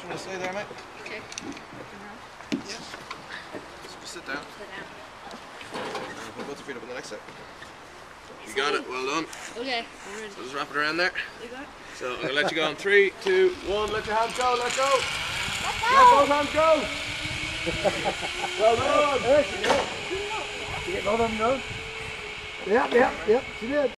want to stay there, mate? Okay. Yeah. Just sit down. Put both your feet up on the next set. You got it. Well done. Okay, I'm ready. So just wrap it around there. You got it? So I'm going to let you go on 3, 2, 1. Let your hands go. Let go. Let both hands go. Well done. There she did. Did you get both of them done? Yep, she did.